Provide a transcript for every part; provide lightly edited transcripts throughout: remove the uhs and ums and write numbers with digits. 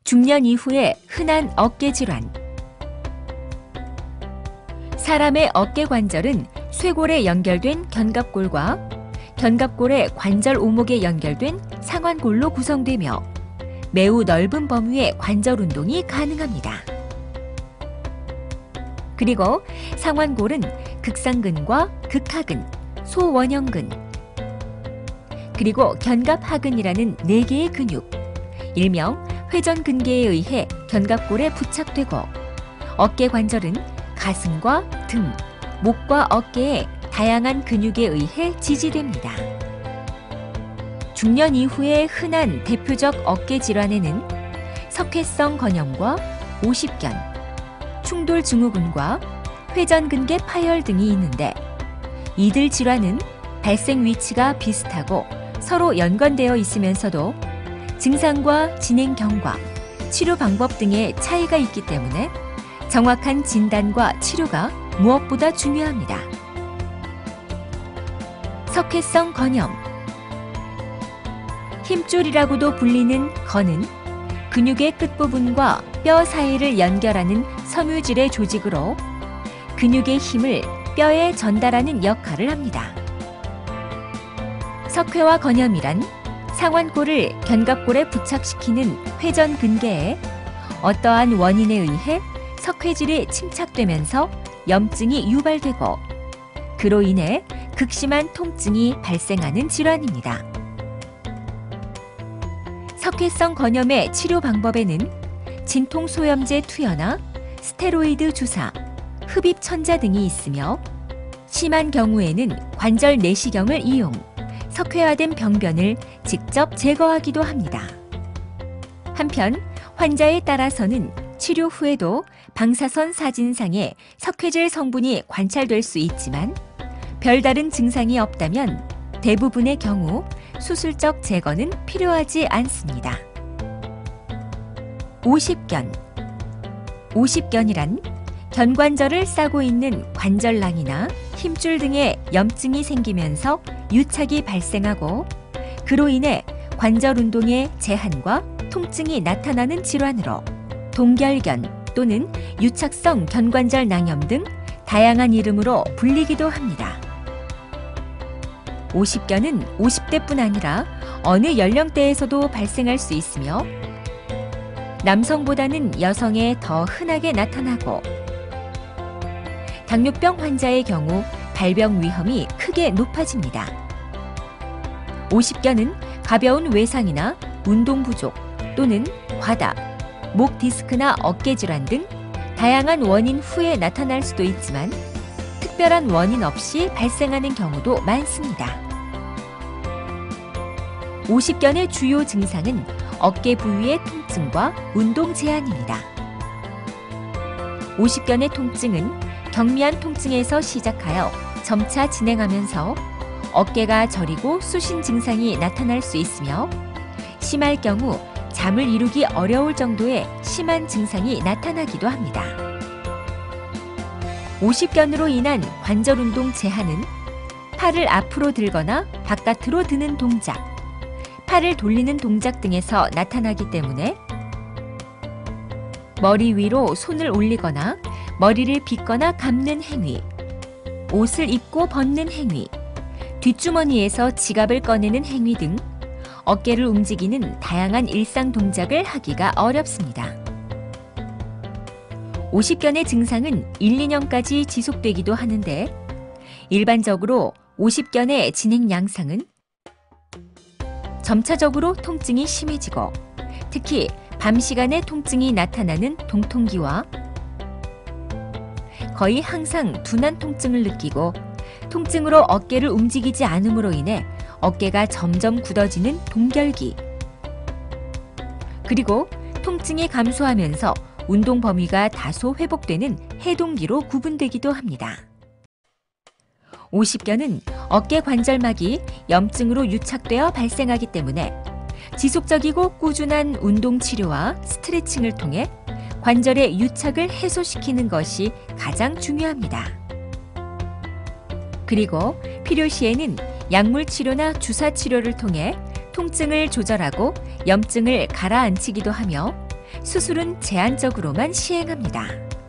중년 이후에 흔한 어깨 질환. 사람의 어깨 관절은 쇄골에 연결된 견갑골과 견갑골의 관절 오목에 연결된 상완골로 구성되며 매우 넓은 범위의 관절 운동이 가능합니다. 그리고 상완골은 극상근과 극하근, 소원형근, 그리고 견갑하근이라는 4개의 근육, 일명 회전근개에 의해 견갑골에 부착되고 어깨 관절은 가슴과 등, 목과 어깨의 다양한 근육에 의해 지지됩니다. 중년 이후에 흔한 대표적 어깨 질환에는 석회성 건염과 오십견, 충돌증후군과 회전근개 파열 등이 있는데 이들 질환은 발생 위치가 비슷하고 서로 연관되어 있으면서도 증상과 진행 경과, 치료 방법 등의 차이가 있기 때문에 정확한 진단과 치료가 무엇보다 중요합니다. 석회성 건염. 힘줄이라고도 불리는 건은 근육의 끝부분과 뼈 사이를 연결하는 섬유질의 조직으로 근육의 힘을 뼈에 전달하는 역할을 합니다. 석회와 건염이란 상완골을 견갑골에 부착시키는 회전근개에 어떠한 원인에 의해 석회질이 침착되면서 염증이 유발되고 그로 인해 극심한 통증이 발생하는 질환입니다. 석회성 건염의 치료 방법에는 진통소염제 투여나 스테로이드 주사, 흡입천자 등이 있으며 심한 경우에는 관절 내시경을 이용 석회화된 병변을 직접 제거하기도 합니다. 한편 환자에 따라서는 치료 후에도 방사선 사진상에 석회질 성분이 관찰될 수 있지만 별다른 증상이 없다면 대부분의 경우 수술적 제거는 필요하지 않습니다. 오십견. 오십견이란 견관절을 싸고 있는 관절낭이나 힘줄 등의 염증이 생기면서 유착이 발생하고 그로 인해 관절 운동에 제한과 통증이 나타나는 질환으로 동결견 또는 유착성 견관절 낭염 등 다양한 이름으로 불리기도 합니다. 오십견은 50대뿐 아니라 어느 연령대에서도 발생할 수 있으며 남성보다는 여성에 더 흔하게 나타나고 당뇨병 환자의 경우 발병 위험이 크게 높아집니다. 오십견은 가벼운 외상이나 운동 부족 또는 과다, 목 디스크나 어깨 질환 등 다양한 원인 후에 나타날 수도 있지만 특별한 원인 없이 발생하는 경우도 많습니다. 오십견의 주요 증상은 어깨 부위의 통증과 운동 제한입니다. 오십견의 통증은 경미한 통증에서 시작하여 점차 진행하면서 어깨가 저리고 쑤신 증상이 나타날 수 있으며 심할 경우 잠을 이루기 어려울 정도의 심한 증상이 나타나기도 합니다. 오십견으로 인한 관절 운동 제한은 팔을 앞으로 들거나 바깥으로 드는 동작, 팔을 돌리는 동작 등에서 나타나기 때문에 머리 위로 손을 올리거나 머리를 빗거나 감는 행위, 옷을 입고 벗는 행위, 뒷주머니에서 지갑을 꺼내는 행위 등 어깨를 움직이는 다양한 일상 동작을 하기가 어렵습니다. 오십견의 증상은 1, 2년까지 지속되기도 하는데 일반적으로 오십견의 진행 양상은 점차적으로 통증이 심해지고 특히 밤 시간에 통증이 나타나는 동통기와 거의 항상 둔한 통증을 느끼고 통증으로 어깨를 움직이지 않음으로 인해 어깨가 점점 굳어지는 동결기, 그리고 통증이 감소하면서 운동 범위가 다소 회복되는 해동기로 구분되기도 합니다. 오십견은 어깨 관절막이 염증으로 유착되어 발생하기 때문에 지속적이고 꾸준한 운동 치료와 스트레칭을 통해 관절의 유착을 해소시키는 것이 가장 중요합니다. 그리고 필요시에는 약물 치료나 주사 치료를 통해 통증을 조절하고 염증을 가라앉히기도 하며 수술은 제한적으로만 시행합니다.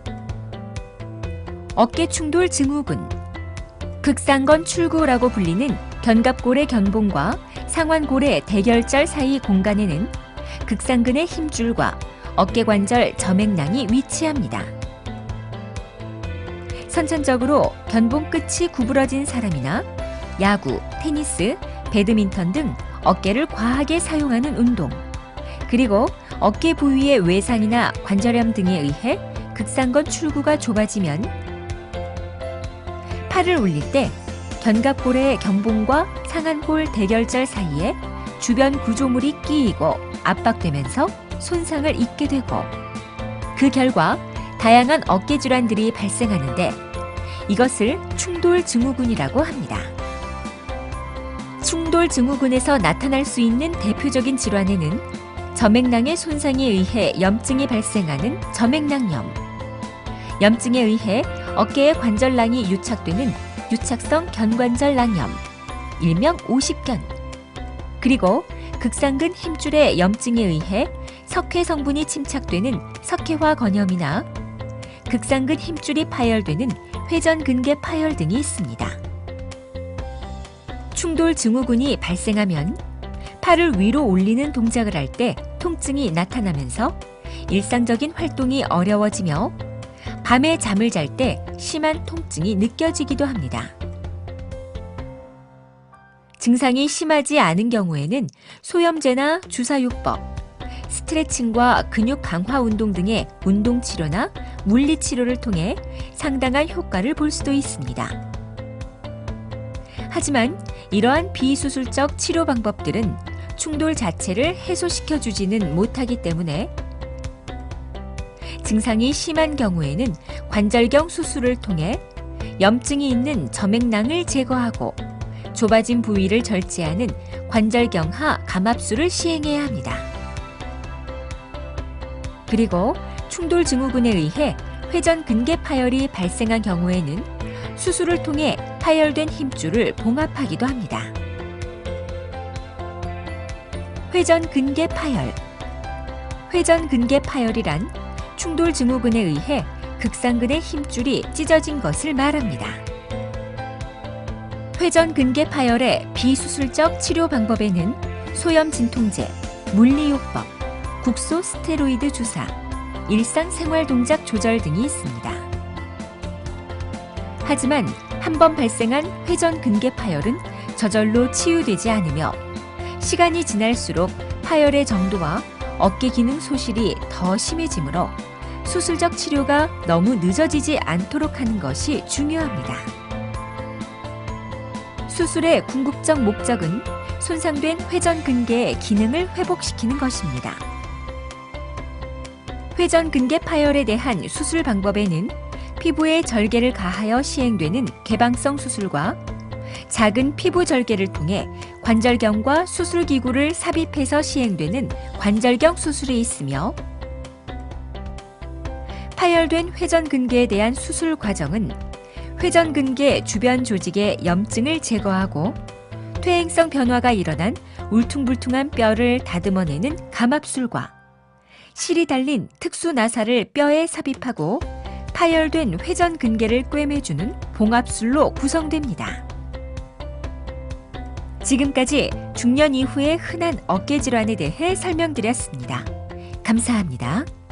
어깨 충돌 증후군. 극상건 출구라고 불리는 견갑골의 견봉과 상완골의 대결절 사이 공간에는 극상근의 힘줄과 어깨관절 저맥낭이 위치합니다. 선천적으로 견봉 끝이 구부러진 사람이나 야구, 테니스, 배드민턴 등 어깨를 과하게 사용하는 운동, 그리고 어깨 부위의 외상이나 관절염 등에 의해 극상건 출구가 좁아지면 팔을 올릴 때 견갑골의 견봉과 상완골 대결절 사이에 주변 구조물이 끼이고 압박되면서 손상을 입게 되고, 그 결과 다양한 어깨 질환들이 발생하는데 이것을 충돌 증후군이라고 합니다. 충돌 증후군에서 나타날 수 있는 대표적인 질환에는 저맥낭의 손상에 의해 염증이 발생하는 저맥낭염, 염증에 의해 어깨의 관절낭이 유착되는 유착성 견관절낭염, 일명 오십견, 그리고 극상근 힘줄의 염증에 의해 석회 성분이 침착되는 석회화 건염이나 극상근 힘줄이 파열되는 회전근개 파열 등이 있습니다. 충돌 증후군이 발생하면 팔을 위로 올리는 동작을 할 때 통증이 나타나면서 일상적인 활동이 어려워지며 밤에 잠을 잘 때 심한 통증이 느껴지기도 합니다. 증상이 심하지 않은 경우에는 소염제나 주사요법, 스트레칭과 근육 강화 운동 등의 운동 치료나 물리 치료를 통해 상당한 효과를 볼 수도 있습니다. 하지만 이러한 비수술적 치료 방법들은 충돌 자체를 해소시켜주지는 못하기 때문에 증상이 심한 경우에는 관절경 수술을 통해 염증이 있는 저맥낭을 제거하고 좁아진 부위를 절제하는 관절경하 감압술을 시행해야 합니다. 그리고 충돌 증후군에 의해 회전근개 파열이 발생한 경우에는 수술을 통해 파열된 힘줄을 봉합하기도 합니다. 회전근개 파열. 회전근개 파열이란 충돌 증후군에 의해 극상근의 힘줄이 찢어진 것을 말합니다. 회전근개 파열의 비수술적 치료 방법에는 소염 진통제, 물리요법, 국소 스테로이드 주사, 일상생활 동작 조절 등이 있습니다. 하지만 한 번 발생한 회전근개 파열은 저절로 치유되지 않으며 시간이 지날수록 파열의 정도와 어깨 기능 소실이 더 심해지므로 수술적 치료가 너무 늦어지지 않도록 하는 것이 중요합니다. 수술의 궁극적 목적은 손상된 회전근개의 기능을 회복시키는 것입니다. 회전근개 파열에 대한 수술 방법에는 피부에 절개를 가하여 시행되는 개방성 수술과 작은 피부 절개를 통해 관절경과 수술기구를 삽입해서 시행되는 관절경 수술이 있으며, 파열된 회전근개에 대한 수술 과정은 회전근개 주변 조직의 염증을 제거하고 퇴행성 변화가 일어난 울퉁불퉁한 뼈를 다듬어내는 감압술과 실이 달린 특수 나사를 뼈에 삽입하고 파열된 회전근개를 꿰매주는 봉합술로 구성됩니다. 지금까지 중년 이후의 흔한 어깨 질환에 대해 설명드렸습니다. 감사합니다.